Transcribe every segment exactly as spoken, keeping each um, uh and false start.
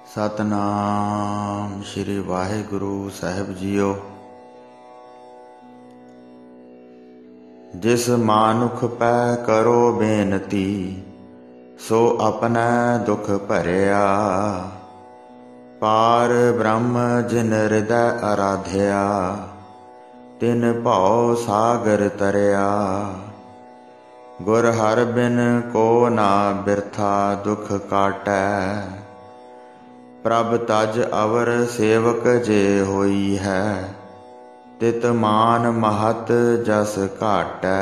सतनाम श्री वाहिगुरु साहिब जीओ। जिस मानुख पै करो बेनती, सो अपने दुख भरिया। पार ब्रह्म जिन हृदय आराध्या, तिन भव सागर तरिया। गुर हर बिन को ना बिरथा दुख काटै, प्रभ तज अवर सेवक जे होई है। तित मान महत जस घाटै।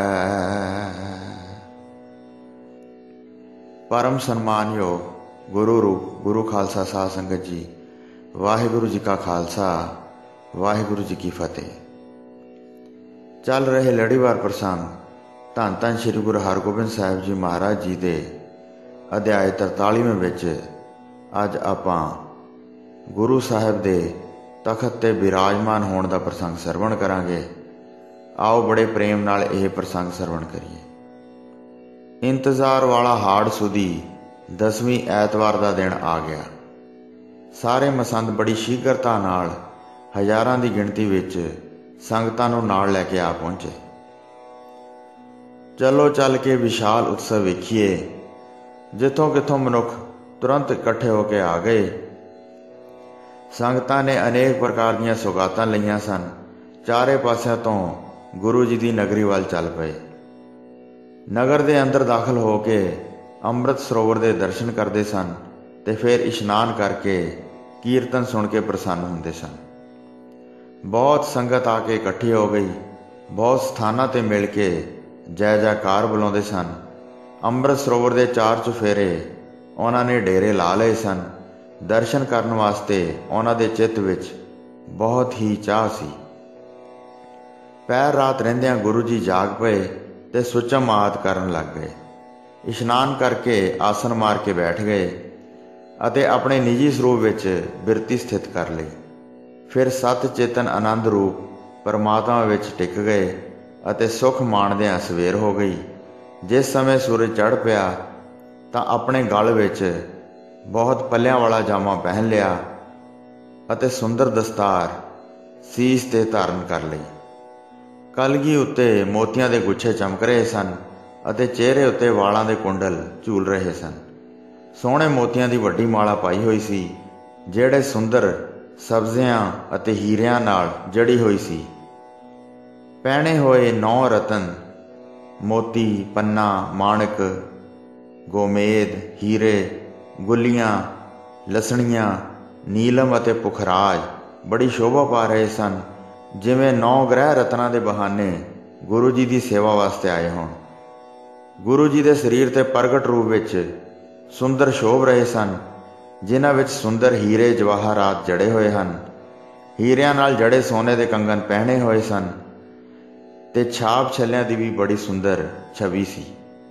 परम सन्मानयोग गुरु रूप गुरु खालसा साध संगत जी, वाहिगुरु जी का खालसा वाहिगुरु जी की फतेह। चल रहे लड़ीवार प्रसंग धन धन श्री गुरु हरगोबिंद साहिब जी महाराज जी दे अध्याय तरतालीवें विच अज आपां गुरु साहिब दे तखत ते विराजमान होने का प्रसंग सरवण करांगे। आओ बड़े प्रेम नाल यह प्रसंग सरवण करिए। इंतजार वाला हाड़ सुधी दसवीं ऐतवार का दिन आ गया। सारे मसंद बड़ी शीघ्रता नाल हज़ारां दी गिणती विच संगतां नूं नाल लैके आ पहुंचे। चलो चल के विशाल उत्सव वेखीए। जिथों किथों मनुख तुरंत इकट्ठे होके आ गए। संगतां ने अनेक प्रकार दीयां सौगातां लईआं सन। चारे पासिआं तो गुरु जी की नगरी वाल चल पे। नगर दे अंदर दाखिल होके अमृत सरोवर दे दर्शन करते सन ते फिर इशनान करके कीर्तन सुन के प्रसन्न हुंदे सन। बहुत संगत आके इकट्ठी हो गई। बहुत स्थानां ते मिल के जय जयकार बुलाउंदे सन। अमृत सरोवर दे चार चुफेरे उन्हां ने डेरे ला लए सन। दर्शन करन वास्ते उन्हां दे चित्त विच बहुत ही चाह सी। पैर रात रहिंदिआं गुरु जी जाग पए ते सुचम आद करन लग गए। इशनान करके आसन मार के बैठ गए अते अपने निजी स्वरूप विच बिरती स्थित कर लई। फिर सत चेतन आनंद रूप परमात्मा विच टिक गए अते सुख माणदिआं सवेर हो गई। जिस समय सूरज चढ़ पिया तां अपने गल विच बहुत पल्लियां वाला जामा पहन लिया अते सुंदर दस्तार सीस ते धारण कर लई। कलगी उत्ते मोतियां दे गुच्छे चमक रहे सन अते चेहरे उत्ते वालां दे कुंडल झूल रहे सन। सोहणे मोतियां दी वड्डी माला पाई हुई सी, ਜਿਹੜੇ सुंदर सब्जियां अते हीरियां नाल जड़ी हुई सी। पहने होए नौ रतन मोती, पन्ना, माणक, गोमेद, हीरे, गुलियां, लसणियां, नीलम अते पुखराज बड़ी शोभा पा रहे सन, जिवें नौ ग्रह रत्नां दे बहाने गुरु जी की सेवा वास्ते आए होण। गुरु जी के शरीर ते प्रगट रूप विच सुंदर शोभ रहे सन, जिन्हां विच सुंदर हीरे जवाहरात जड़े हुए हन। हीरियां नाल जड़े सोने के कंगन पहने हुए सन ते छाप छल्लियां दी भी बड़ी सुंदर छवि सी।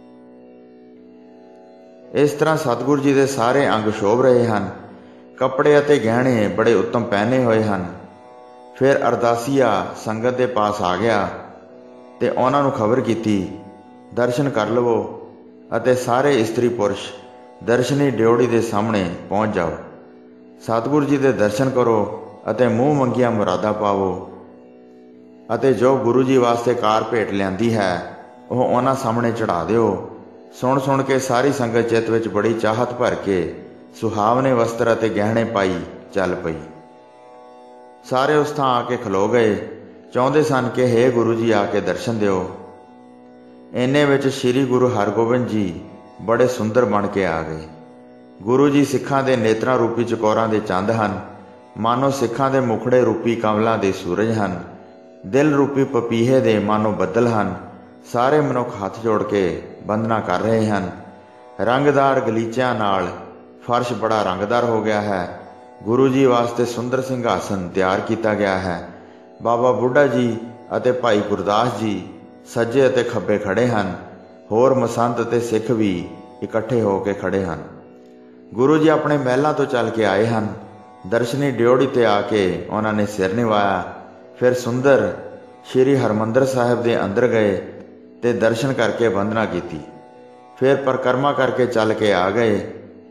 इस तरह सतगुरु जी के सारे अंग शोभ रहे हैं। कपड़े अते गहने बड़े उत्तम पहने हुए हैं। फिर अरदासिया संगत के पास आ गया ते उन्हां नूं खबर की, दर्शन कर लवो अते सारे इस्त्री पुरुष दर्शनी ड्योड़ी के सामने पहुँच जाओ। सतगुरु जी के दर्शन करो अते मूँह मंगिया मुरादा पावो अते जो गुरु जी वास्ते कार भेट लियांदी है वह उन्हां सामने चढ़ा दिओ। सुन सुन के सारी संगत चित्त विच बड़ी चाहत भर के सुहावने वस्त्र अते गहने पाई चल पई। सारे उस थां आके खलो गए, चाहुंदे सन कि हे गुरु जी आके दर्शन दिओ। इन्ने विच श्री गुरु हरगोबिंद जी बड़े सुंदर बन के आ गए। गुरु जी सिखां दे नेत्रां रूपी चकोरां दे चंद हन, मानो सिखां दे मुखड़े रूपी कमलां दे सूरज हन, दिल रूपी पपीहे दे मानो बदल हन। सारे मनुख हाथ जोड़ के वंदना कर रहे हैं। रंगदार गलीचियां नाल फर्श बड़ा रंगदार हो गया है। गुरु जी वास्ते सुंदर सिंघासन तैयार किया गया है। बाबा बुढ़ा जी अते भाई गुरदास जी सज्जे अते खब्बे खड़े हैं। होर मसंत अते सिख भी इकट्ठे होके खड़े हैं। गुरु जी अपने महलों तो चल के आए हैं। दर्शनी ड्योड़ी ते आके उन्होंने सिर निवाया। फिर सुंदर श्री हरमंदर साहिब के अंदर गए ते दर्शन करके वंदना की। फिर परिक्रमा करके चल के आ गए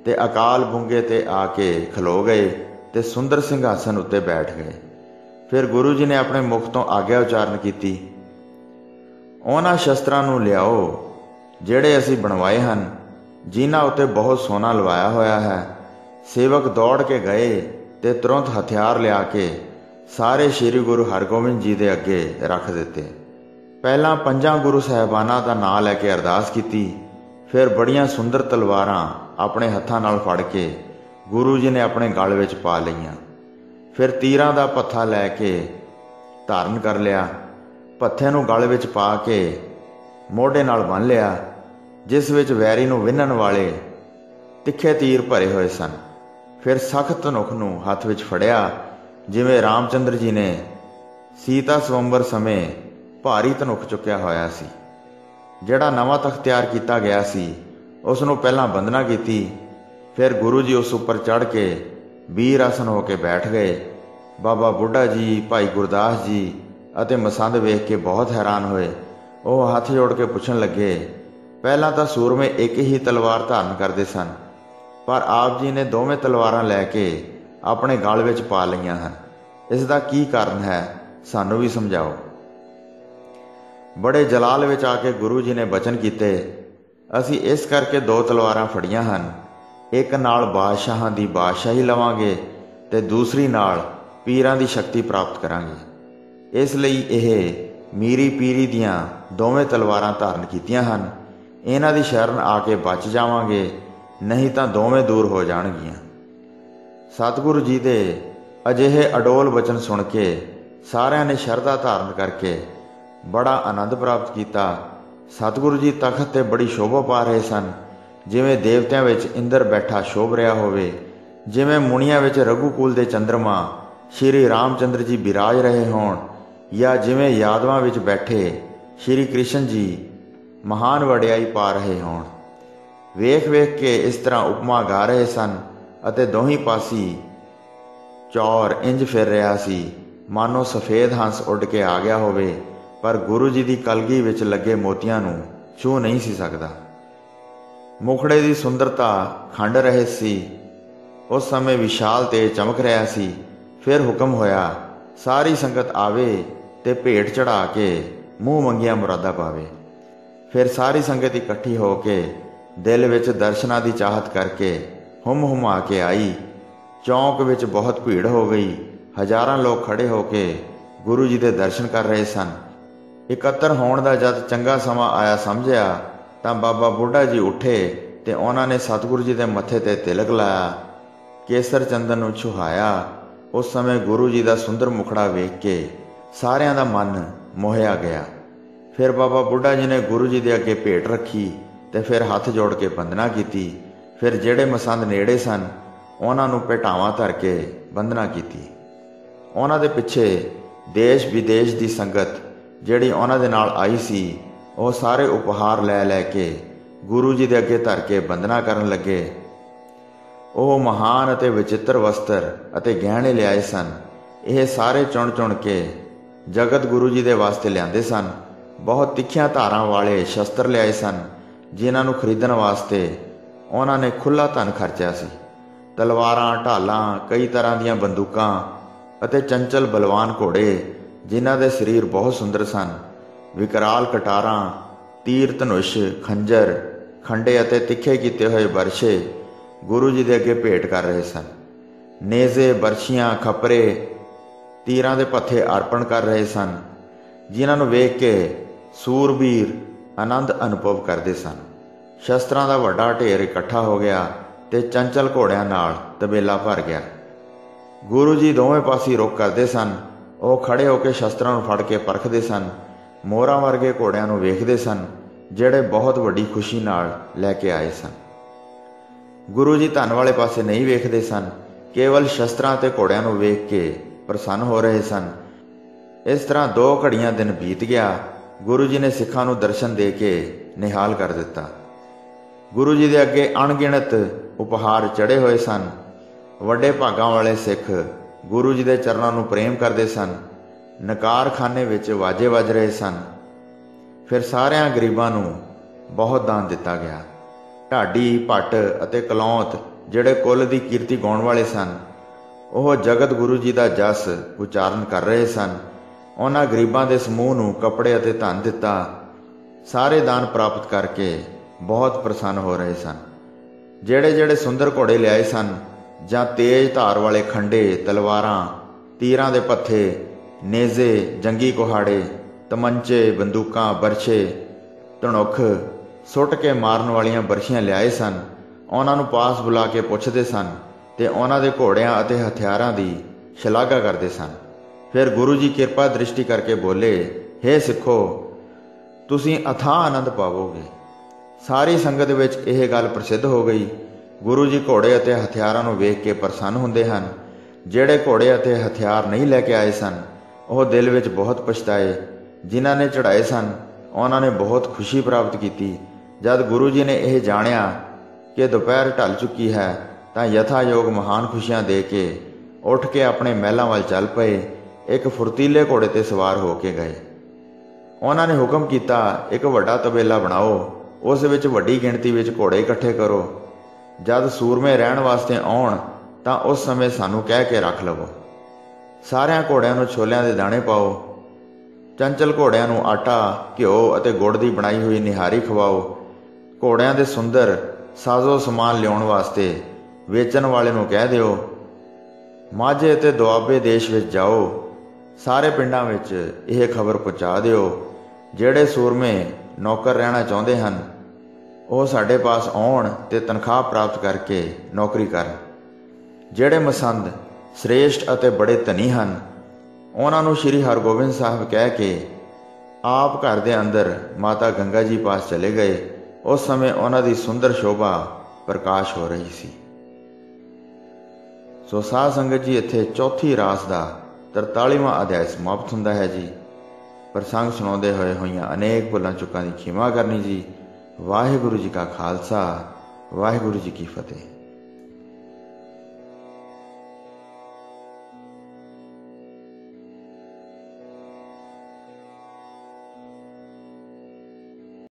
ਤੇ ਅਕਾਲ ਬੁੰਗੇ ਤੇ ਆ ਕੇ ਖਲੋ ਗਏ ਤੇ ਸੁੰਦਰ ਸਿੰਘਾਸਨ ਉੱਤੇ ਬੈਠ ਗਏ। ਫਿਰ ਗੁਰੂ ਜੀ ਨੇ ਆਪਣੇ ਮੁਖ ਤੋਂ ਆਗਿਆ ਉਚਾਰਨ ਕੀਤੀ, ਉਹਨਾਂ ਸ਼ਸਤਰਾਂ ਨੂੰ ਲਿਆਓ ਜਿਹੜੇ ਅਸੀਂ ਬਣਵਾਏ ਹਨ, ਜਿਨ੍ਹਾਂ ਉੱਤੇ ਬਹੁਤ ਸੋਨਾ ਲਵਾਇਆ ਹੋਇਆ ਹੈ। ਸੇਵਕ ਦੌੜ ਕੇ ਗਏ ਤੇ ਤੁਰੰਤ ਹਥਿਆਰ ਲਿਆ ਕੇ ਸਾਰੇ ਸ੍ਰੀ ਗੁਰੂ ਹਰਗੋਬਿੰਦ ਜੀ ਦੇ ਅੱਗੇ ਰੱਖ ਦਿੱਤੇ। ਪਹਿਲਾਂ ਪੰਜਾਂ ਗੁਰੂ ਸਾਹਿਬਾਨਾਂ ਦਾ ਨਾਂ ਲੈ ਕੇ ਅਰਦਾਸ ਕੀਤੀ। ਫਿਰ ਬੜੀਆਂ ਸੁੰਦਰ ਤਲਵਾਰਾਂ ਆਪਣੇ ਹੱਥਾਂ ਨਾਲ ਫੜ ਕੇ ਗੁਰੂ ਜੀ ਨੇ ਆਪਣੇ ਗਲ ਵਿੱਚ ਪਾ ਲਈਆਂ। ਫਿਰ ਤੀਰਾਂ ਦਾ ਪੱਥਾ ਲੈ ਕੇ ਧਾਰਨ ਕਰ ਲਿਆ। ਪੱਥੇ ਨੂੰ ਗਲ ਵਿੱਚ ਪਾ ਕੇ ਮੋਢੇ ਨਾਲ ਬੰਨ੍ਹ ਲਿਆ, ਜਿਸ ਵਿੱਚ ਵੈਰੀ ਨੂੰ ਵਿੰਨ੍ਹਣ ਵਾਲੇ ਤਿੱਖੇ ਤੀਰ ਭਰੇ ਹੋਏ ਸਨ। ਫਿਰ ਸਖਤ ਧਨੁਖ ਨੂੰ ਹੱਥ ਵਿੱਚ ਫੜਿਆ, ਜਿਵੇਂ ਰਾਮਚੰਦਰ ਜੀ ਨੇ ਸੀਤਾ ਸਵੰਬਰ ਸਮੇਂ ਭਾਰੀ ਧਨੁਖ ਚੁੱਕਿਆ ਹੋਇਆ ਸੀ। ਜਿਹੜਾ ਨਵਾਂ ਤਖਤ ਤਿਆਰ ਕੀਤਾ ਗਿਆ ਸੀ, ਉਸ ਨੂੰ ਪਹਿਲਾਂ ਬੰਦਨਾ ਕੀਤੀ। ਫਿਰ ਗੁਰੂ ਜੀ ਉਸ ਉੱਪਰ ਚੜ੍ਹ ਕੇ ਵੀਰ ਆਸਨ ਹੋ ਕੇ ਬੈਠ ਗਏ। ਬਾਬਾ ਬੁੱਢਾ ਜੀ, ਭਾਈ ਗੁਰਦਾਸ ਜੀ ਅਤੇ ਮਸੰਦ ਵੇਖ ਕੇ ਬਹੁਤ ਹੈਰਾਨ ਹੋਏ। ਉਹ ਹੱਥ ਜੋੜ ਕੇ ਪੁੱਛਣ ਲੱਗੇ, ਪਹਿਲਾਂ ਤਾਂ ਸੂਰਮੇ ਇੱਕ ਹੀ ਤਲਵਾਰ ਧਾਰਨ ਕਰਦੇ ਸਨ, ਪਰ ਆਪ ਜੀ ਨੇ ਦੋਵੇਂ ਤਲਵਾਰਾਂ ਲੈ ਕੇ ਆਪਣੇ ਗਲ ਵਿੱਚ ਪਾ ਲਈਆਂ ਹਨ। ਇਸ ਦਾ ਕੀ ਕਾਰਨ ਹੈ, ਸਾਨੂੰ ਵੀ ਸਮਝਾਓ। ਬੜੇ ਜਲਾਲ ਵਿੱਚ ਆ ਕੇ ਗੁਰੂ ਜੀ ਨੇ ਬਚਨ ਕੀਤੇ, ਅਸੀਂ ਇਸ ਕਰਕੇ ਦੋ ਤਲਵਾਰਾਂ ਫੜੀਆਂ ਹਨ, ਇੱਕ ਨਾਲ ਬਾਦਸ਼ਾਹਾਂ ਦੀ ਬਾਦਸ਼ਾਹੀ ਲਵਾਂਗੇ ਤੇ ਦੂਸਰੀ ਨਾਲ ਪੀਰਾਂ ਦੀ ਸ਼ਕਤੀ ਪ੍ਰਾਪਤ ਕਰਾਂਗੇ। ਇਸ ਲਈ ਇਹ ਮੀਰੀ ਪੀਰੀ ਦੀਆਂ ਦੋਵੇਂ ਤਲਵਾਰਾਂ ਧਾਰਨ ਕੀਤੀਆਂ ਹਨ। ਇਹਨਾਂ ਦੀ ਸ਼ਰਨ ਆ ਕੇ ਬਚ ਜਾਵਾਂਗੇ, ਨਹੀਂ ਤਾਂ ਦੋਵੇਂ ਦੂਰ ਹੋ ਜਾਣਗੀਆਂ। ਸਤਿਗੁਰੂ ਜੀ ਦੇ ਅਜਿਹੇ ਅਡੋਲ ਬਚਨ ਸੁਣ ਕੇ ਸਾਰਿਆਂ ਨੇ ਸ਼ਰਧਾ ਧਾਰਨ ਕਰਕੇ ਬੜਾ ਆਨੰਦ ਪ੍ਰਾਪਤ ਕੀਤਾ। ਸਤਿਗੁਰੂ ਜੀ ਤਖਤ 'ਤੇ ਬੜੀ ਸ਼ੋਭਾ ਪਾ ਰਹੇ ਸਨ, ਜਿਵੇਂ ਦੇਵਤਿਆਂ ਵਿੱਚ ਇੰਦਰ ਬੈਠਾ ਸ਼ੋਭ ਰਿਹਾ ਹੋਵੇ, ਜਿਵੇਂ ਮੁਨੀਆਂ ਵਿੱਚ ਰਘੂਕੁਲ ਦੇ ਚੰਦਰਮਾ ਸ਼੍ਰੀ ਰਾਮਚੰਦਰ ਜੀ ਬਿਰਾਜ ਰਹੇ ਹੋਣ, ਜਾਂ ਜਿਵੇਂ ਯਾਦਵਾਂ ਵਿੱਚ ਬੈਠੇ ਸ਼੍ਰੀ ਕ੍ਰਿਸ਼ਨ ਜੀ ਮਹਾਨ ਵਡਿਆਈ ਪਾ ਰਹੇ ਹੋਣ। ਵੇਖ ਵੇਖ ਕੇ ਇਸ ਤਰ੍ਹਾਂ ਉਪਮਾ ਗਾ ਰਹੇ ਸਨ ਅਤੇ ਦੋਹੀਂ ਪਾਸੀ ਚੌਰ ਇੰਜ ਫਿਰ ਰਿਹਾ ਸੀ ਮਾਨੋ ਸਫੇਦ ਹੰਸ ਉੱਡ ਕੇ ਆ ਗਿਆ ਹੋਵੇ, ਪਰ ਗੁਰੂ ਜੀ ਦੀ ਕਲਗੀ ਵਿੱਚ ਲੱਗੇ ਮੋਤੀਆਂ ਨੂੰ ਛੂਹ ਨਹੀਂ ਸੀ ਸਕਦਾ। ਮੁਖੜੇ ਦੀ ਸੁੰਦਰਤਾ ਖੰਡ ਰਹਿਤ ਸੀ। ਉਸ ਸਮੇਂ ਵਿਸ਼ਾਲ ਤੇ ਚਮਕ ਰਿਹਾ ਸੀ। ਫਿਰ ਹੁਕਮ ਹੋਇਆ, ਸਾਰੀ ਸੰਗਤ ਆਵੇ ਤੇ ਭੇਟ ਚੜਾ ਕੇ ਮੂੰਹ ਮੰਗੀਆਂ ਮੁਰਾਦਾਂ ਪਾਵੇ। ਫਿਰ ਸਾਰੀ ਸੰਗਤ ਇਕੱਠੀ ਹੋ ਕੇ ਦਿਲ ਵਿੱਚ ਦਰਸ਼ਨਾਂ ਦੀ ਚਾਹਤ ਕਰਕੇ ਹੁਮ ਹੁਮਾ ਕੇ ਆਈ। ਚੌਂਕ ਵਿੱਚ ਬਹੁਤ ਭੀੜ ਹੋ ਗਈ। ਹਜ਼ਾਰਾਂ ਲੋਕ ਖੜੇ ਹੋ ਕੇ ਗੁਰੂ ਜੀ ਦੇ ਦਰਸ਼ਨ ਕਰ ਰਹੇ ਸਨ। ਇਕੱਤਰ ਹੋਣ ਦਾ ਜਦ ਚੰਗਾ ਸਮਾਂ ਆਇਆ ਸਮਝਿਆ ਤਾਂ ਬਾਬਾ ਬੁੱਢਾ ਜੀ ਉੱਠੇ ਤੇ ਉਹਨਾਂ ਨੇ ਸਤਿਗੁਰੂ ਜੀ ਦੇ ਮੱਥੇ ਤੇ ਤਿਲਕ ਲਾਇਆ, ਕੇਸਰ ਚੰਦਨ ਨੂੰ ਛੁਹਾਇਆ। ਉਸ ਸਮੇਂ ਗੁਰੂ ਜੀ ਦਾ ਸੁੰਦਰ ਮੁਖੜਾ ਵੇਖ ਕੇ ਸਾਰਿਆਂ ਦਾ ਮਨ ਮੋਹਿਆ ਗਿਆ। ਫਿਰ ਬਾਬਾ ਬੁੱਢਾ ਜੀ ਨੇ ਗੁਰੂ ਜੀ ਦੇ ਅੱਗੇ ਭੇਟ ਰੱਖੀ ਤੇ ਫਿਰ ਹੱਥ ਜੋੜ ਕੇ ਬੰਦਨਾ ਕੀਤੀ। ਫਿਰ ਜਿਹੜੇ ਮਸੰਦ ਨੇੜੇ ਸਨ, ਉਹਨਾਂ ਨੂੰ ਭੇਟਾਵਾਂ ਧਰ ਕੇ ਬੰਦਨਾ ਕੀਤੀ। ਉਹਨਾਂ ਦੇ ਪਿੱਛੇ ਦੇਸ਼ ਵਿਦੇਸ਼ ਦੀ ਸੰਗਤ ਜਿਹੜੀ ਉਹਨਾਂ ਦੇ ਨਾਲ ਆਈ ਸੀ, ਉਹ ਸਾਰੇ ਉਪਹਾਰ ਲੈ ਲੈ ਕੇ ਗੁਰੂ ਜੀ ਦੇ ਅੱਗੇ ਧਰ ਕੇ ਬੰਦਨਾ ਕਰਨ ਲੱਗੇ। ਉਹ ਮਹਾਨ ਅਤੇ ਵਿਚਿੱਤਰ ਵਸਤਰ ਅਤੇ ਗਹਿਣੇ ਲਿਆਏ ਸਨ। ਇਹ ਸਾਰੇ ਚੁਣ ਚੁਣ ਕੇ ਜਗਤ ਗੁਰੂ ਜੀ ਦੇ ਵਾਸਤੇ ਲਿਆਂਦੇ ਸਨ। ਬਹੁਤ ਤਿੱਖੀਆਂ ਧਾਰਾਂ ਵਾਲੇ ਸ਼ਸਤਰ ਲਿਆਏ ਸਨ, ਜਿਨ੍ਹਾਂ ਨੂੰ ਖਰੀਦਣ ਵਾਸਤੇ ਉਹਨਾਂ ਨੇ ਖੁੱਲ੍ਹਾ ਧਨ ਖਰਚਿਆ ਸੀ। ਤਲਵਾਰਾਂ, ਢਾਲਾਂ, ਕਈ ਤਰ੍ਹਾਂ ਦੀਆਂ ਬੰਦੂਕਾਂ ਅਤੇ ਚੰਚਲ ਬਲਵਾਨ ਘੋੜੇ, ਜਿਨ੍ਹਾਂ ਦੇ ਸਰੀਰ ਬਹੁਤ ਸੁੰਦਰ ਸਨ। ਵਿਕਰਾਲ ਕਟਾਰਾਂ, ਤੀਰ ਧਨੁਸ਼, ਖੰਜਰ, ਖੰਡੇ ਅਤੇ ਤਿੱਖੇ ਕੀਤੇ ਹੋਏ ਬਰਛੇ ਗੁਰੂ ਜੀ ਦੇ ਅੱਗੇ ਭੇਟ ਕਰ ਰਹੇ ਸਨ। ਨੇਜ਼ੇ, ਬਰਛੀਆਂ, ਖੱਪਰੇ, ਤੀਰਾਂ ਦੇ ਪੱਥੇ ਅਰਪਣ ਕਰ ਰਹੇ ਸਨ, ਜਿਨ੍ਹਾਂ ਨੂੰ ਵੇਖ ਕੇ ਸੂਰਬੀਰ ਆਨੰਦ ਅਨੁਭਵ ਕਰਦੇ ਸਨ। ਸ਼ਸਤਰਾਂ ਦਾ ਵੱਡਾ ਢੇਰ ਇਕੱਠਾ ਹੋ ਗਿਆ ਤੇ ਚੰਚਲ ਘੋੜਿਆਂ ਨਾਲ ਤਬੇਲਾ ਭਰ ਗਿਆ। ਗੁਰੂ ਜੀ ਦੋਵੇਂ ਪਾਸੇ ਰੁਕ ਕਰਦੇ ਸਨ। ਉਹ ਖੜੇ ਹੋ ਕੇ ਸ਼ਸਤਰਾਂ ਨੂੰ ਫੜ ਕੇ ਪਰਖਦੇ ਸਨ। ਮੋਹਰਾਂ ਵਰਗੇ ਘੋੜਿਆਂ ਨੂੰ ਵੇਖਦੇ ਸਨ, ਜਿਹੜੇ ਬਹੁਤ ਵੱਡੀ ਖੁਸ਼ੀ ਨਾਲ ਲੈ ਕੇ ਆਏ ਸਨ। ਗੁਰੂ ਜੀ ਧਨ ਵਾਲੇ ਪਾਸੇ ਨਹੀਂ ਵੇਖਦੇ ਸਨ, ਕੇਵਲ ਸ਼ਸਤਰਾਂ ਤੇ ਘੋੜਿਆਂ ਨੂੰ ਵੇਖ ਕੇ ਪ੍ਰਸੰਨ ਹੋ ਰਹੇ ਸਨ। ਇਸ ਤਰ੍ਹਾਂ ਦੋ ਘੜੀਆਂ ਦਿਨ ਬੀਤ ਗਿਆ। ਗੁਰੂ ਜੀ ਨੇ ਸਿੱਖਾਂ ਨੂੰ ਦਰਸ਼ਨ ਦੇ ਕੇ ਨਿਹਾਲ ਕਰ ਦਿੱਤਾ। ਗੁਰੂ ਜੀ ਦੇ ਅੱਗੇ ਅਣਗਿਣਤ ਉਪਹਾਰ ਚੜ੍ਹੇ ਹੋਏ ਸਨ। ਵੱਡੇ ਭਾਗਾਂ ਵਾਲੇ ਸਿੱਖ ਗੁਰੂ ਜੀ ਦੇ ਚਰਨਾਂ ਨੂੰ ਪ੍ਰੇਮ ਕਰਦੇ ਸਨ। ਨਕਾਰਖਾਨੇ ਵਿੱਚ ਵਾਜੇ ਵੱਜ ਰਹੇ ਸਨ। ਫਿਰ ਸਾਰਿਆਂ ਗਰੀਬਾਂ ਨੂੰ ਬਹੁਤ ਦਾਨ ਦਿੱਤਾ ਗਿਆ। ਢਾਡੀ, ਭੱਟ ਅਤੇ ਕਲੌਂਤ ਜਿਹੜੇ ਕੁੱਲ ਦੀ ਕੀਰਤੀ ਗਾਉਣ ਵਾਲੇ ਸਨ, ਉਹ ਜਗਤ ਗੁਰੂ ਜੀ ਦਾ ਜਸ ਉਚਾਰਨ ਕਰ ਰਹੇ ਸਨ। ਉਹਨਾਂ ਗਰੀਬਾਂ ਦੇ ਸਮੂਹ ਨੂੰ ਕੱਪੜੇ ਅਤੇ ਧਨ ਦਿੱਤਾ। ਸਾਰੇ ਦਾਨ ਪ੍ਰਾਪਤ ਕਰਕੇ ਬਹੁਤ ਪ੍ਰਸੰਨ ਹੋ ਰਹੇ ਸਨ। ਜਿਹੜੇ ਜਿਹੜੇ ਸੁੰਦਰ ਘੋੜੇ ਲਿਆਏ ਸਨ, ਜਾਂ ਤੇਜ਼ ਧਾਰ ਵਾਲੇ ਖੰਡੇ, ਤਲਵਾਰਾਂ, ਤੀਰਾਂ ਦੇ ਪੱਥੇ, ਨੇਜ਼ੇ, ਜੰਗੀ ਕੁਹਾੜੇ, ਤਮੰਚੇ, ਬੰਦੂਕਾਂ, ਬਰਛੇ, ਧਨੁੱਖ, ਸੁੱਟ ਕੇ ਮਾਰਨ ਵਾਲੀਆਂ ਬਰਛੀਆਂ ਲਿਆਏ ਸਨ, ਉਹਨਾਂ ਨੂੰ ਪਾਸ ਬੁਲਾ ਕੇ ਪੁੱਛਦੇ ਸਨ ਤੇ ਉਹਨਾਂ ਦੇ ਘੋੜਿਆਂ ਅਤੇ ਹਥਿਆਰਾਂ ਦੀ ਸ਼ਲਾਘਾ ਕਰਦੇ ਸਨ। ਫਿਰ ਗੁਰੂ ਜੀ ਕਿਰਪਾ ਦ੍ਰਿਸ਼ਟੀ ਕਰਕੇ ਬੋਲੇ, ਹੇ ਸਿੱਖੋ, ਤੁਸੀਂ ਅਥਾਹ ਆਨੰਦ ਪਾਵੋਗੇ। ਸਾਰੀ ਸੰਗਤ ਵਿੱਚ ਇਹ ਗੱਲ ਪ੍ਰਸਿੱਧ ਹੋ ਗਈ। ਗੁਰੂ ਜੀ ਘੋੜੇ ਅਤੇ ਹਥਿਆਰਾਂ ਨੂੰ ਵੇਖ ਕੇ ਪ੍ਰਸੰਨ ਹੁੰਦੇ ਹਨ। ਜਿਹੜੇ ਘੋੜੇ ਅਤੇ ਹਥਿਆਰ ਨਹੀਂ ਲੈ ਕੇ ਆਏ ਸਨ, ਉਹ ਦਿਲ ਵਿੱਚ ਬਹੁਤ ਪਛਤਾਏ। ਜਿਨ੍ਹਾਂ ਨੇ ਚੜ੍ਹਾਏ ਸਨ, ਉਹਨਾਂ ਨੇ ਬਹੁਤ ਖੁਸ਼ੀ ਪ੍ਰਾਪਤ ਕੀਤੀ। ਜਦ ਗੁਰੂ ਜੀ ਨੇ ਇਹ ਜਾਣਿਆ ਕਿ ਦੁਪਹਿਰ ਢਲ ਚੁੱਕੀ ਹੈ, ਤਾਂ ਯਥਾਯੋਗ ਮਹਾਨ ਖੁਸ਼ੀਆਂ ਦੇ ਕੇ ਉੱਠ ਕੇ ਆਪਣੇ ਮਹਿਲਾਂ ਵੱਲ ਚੱਲ ਪਏ। ਇੱਕ ਫੁਰਤੀਲੇ ਘੋੜੇ 'ਤੇ ਸਵਾਰ ਹੋ ਕੇ ਗਏ। ਉਹਨਾਂ ਨੇ ਹੁਕਮ ਕੀਤਾ, ਇੱਕ ਵੱਡਾ ਤਬੇਲਾ ਬਣਾਓ, ਉਸ ਵਿੱਚ ਵੱਡੀ ਗਿਣਤੀ ਵਿੱਚ ਘੋੜੇ ਇਕੱਠੇ ਕਰੋ। ਜਦ ਸੂਰਮੇ ਰਹਿਣ ਵਾਸਤੇ ਆਉਣ ਤਾਂ ਉਸ ਸਮੇਂ ਸਾਨੂੰ ਕਹਿ ਕੇ ਰੱਖ ਲਵੋ। ਸਾਰਿਆਂ ਘੋੜਿਆਂ ਨੂੰ ਛੋਲਿਆਂ ਦੇ ਦਾਣੇ ਪਾਓ। ਚੰਚਲ ਘੋੜਿਆਂ ਨੂੰ ਆਟਾ, ਘਿਓ ਅਤੇ ਗੁੜ ਦੀ ਬਣਾਈ ਹੋਈ ਨਿਹਾਰੀ ਖਵਾਓ। ਘੋੜਿਆਂ ਦੇ ਸੁੰਦਰ ਸਾਜ਼ੋ ਸਮਾਨ ਲਿਆਉਣ ਵਾਸਤੇ ਵੇਚਣ ਵਾਲੇ ਨੂੰ ਕਹਿ ਦਿਓ। ਮਾਝੇ ਅਤੇ ਦੁਆਬੇ ਦੇਸ਼ ਵਿੱਚ ਜਾਓ। ਸਾਰੇ ਪਿੰਡਾਂ ਵਿੱਚ ਇਹ ਖਬਰ ਪਹੁੰਚਾ ਦਿਓ। ਜਿਹੜੇ ਸੂਰਮੇ ਨੌਕਰ ਰਹਿਣਾ ਚਾਹੁੰਦੇ ਹਨ, ਉਹ ਸਾਡੇ ਪਾਸ ਆਉਣ ਤੇ ਤਨਖਾਹ ਪ੍ਰਾਪਤ ਕਰਕੇ ਨੌਕਰੀ ਕਰਨ। ਜਿਹੜੇ ਮਸੰਦ, ਸ੍ਰੇਸ਼ਟ ਅਤੇ ਬੜੇ ਧਨੀ ਹਨ, ਉਹਨਾਂ ਨੂੰ ਸ਼੍ਰੀ ਹਰਗੋਬਿੰਦ ਸਾਹਿਬ ਕਹਿ ਕੇ ਆਪ ਘਰ ਦੇ ਅੰਦਰ ਮਾਤਾ ਗੰਗਾ ਜੀ ਪਾਸ ਚਲੇ ਗਏ। ਉਸ ਸਮੇਂ ਉਹਨਾਂ ਦੀ ਸੁੰਦਰ ਸ਼ੋਭਾ ਪ੍ਰਕਾਸ਼ ਹੋ ਰਹੀ ਸੀ। ਸੋ ਸਾਧ ਸੰਗਤ ਜੀ, ਇੱਥੇ ਚੌਥੀ ਰਾਸ ਦਾ ਤਰਤਾਲੀਵਾਂ ਅਧਿਆਇ ਸਮਾਪਤ ਹੁੰਦਾ ਹੈ ਜੀ। ਪ੍ਰਸੰਗ ਸੁਣਾਉਂਦੇ ਹੋਏ ਹੋਈਆਂ ਅਨੇਕ ਭੁੱਲਾਂ ਚੁੱਕਾਂ ਦੀ ਖਿਮਾ ਕਰਨੀ ਜੀ। ਵਾਹਿਗੁਰੂ ਜੀ ਕਾ ਖਾਲਸਾ, ਵਾਹਿਗੁਰੂ ਜੀ ਕੀ ਫਤਿਹ।